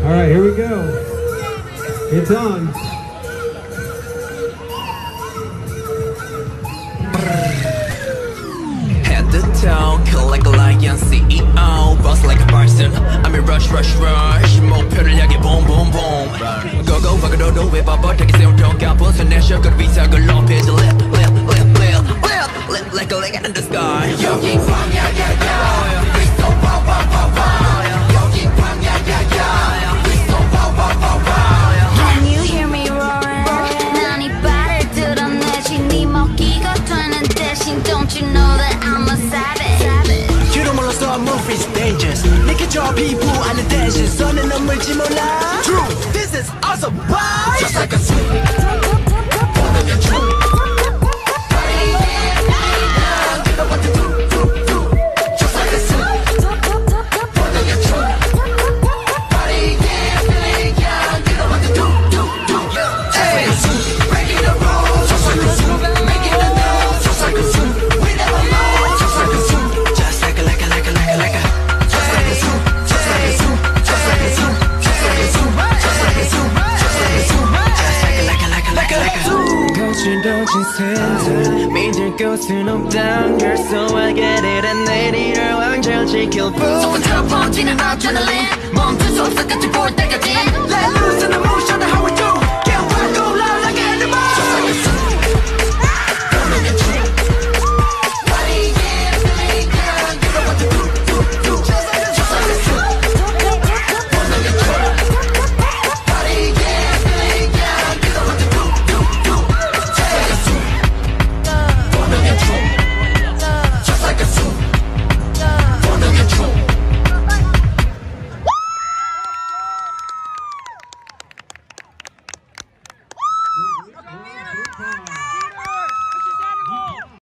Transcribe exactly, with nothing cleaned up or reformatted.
All right, here we go. It's on. Head to toe, kill like a lion, C E O, boss like a person. I'm in rush, rush, rush. 목표를 향해 boom, boom, boom. Go, go, fuck it, do, do it, bubble. take it, zero, don't got puss, and that's your good visa, good long pitch, lip, lip, lip, lip, lip, lip, like a leg in the sky. Yogi, fang, yeah, yeah, yeah. We so wow, wow, wow, wow. Yogi, fang, yeah, yeah, yeah. We so wow, wow, wow, wow. Can you hear me roaring? 난 이 발을 드러내지 네 먹기가 되는 대신 don't you know that I'm a savage? You don't wanna start movies dangerous. 느껴져 피부 안에 대신 손에 넘을지 몰라. True, this is awesome. Why? Just like a swing. 뻗으면 true. Party yeah, now you know what to do, do, do. Just like a swing. 뻗으면 true. Party yeah, feeling young. You know what to do, do, do. Just like a swing. Breaking the rules. Just like a swing. Making the news. Just like a swing. We never lose. Just like a swing. Just like a, like a, like a, like a, like a. Just like a swing. Just like a swing. Just like a swing. Just like a swing. Just like a swing. Just like a swing. Just like a, like a, like a, like a, like a. 거칠어진 세상 믿을 곳은 없단 걸 so I get it and 내일을 왕절 지킬 뿐 소문처럼 번지는 adrenaline 멈추지